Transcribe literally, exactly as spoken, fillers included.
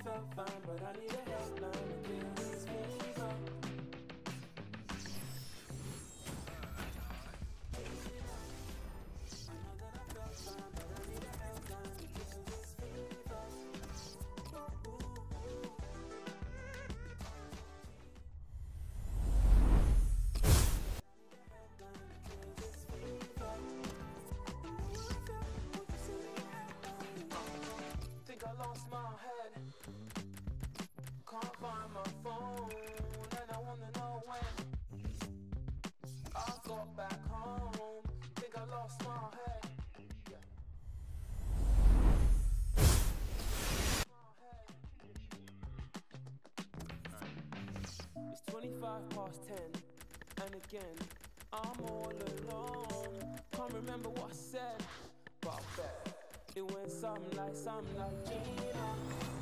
felt fine, but I need a helpline to kill this fever. I know that I felt fine, but I need a helpline to kill this fever. Ooh, ooh, ooh. Think I lost my head, can't find my phone, and I wanna know when I got back home. Think I lost my head, yeah. It's twenty-five past ten, and again I'm all alone. Can't remember what I said, but I bet it went something like, something like Gina.